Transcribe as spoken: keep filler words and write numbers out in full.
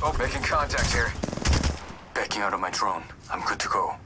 Oh, making contact here. Backing out of my drone. I'm good to go.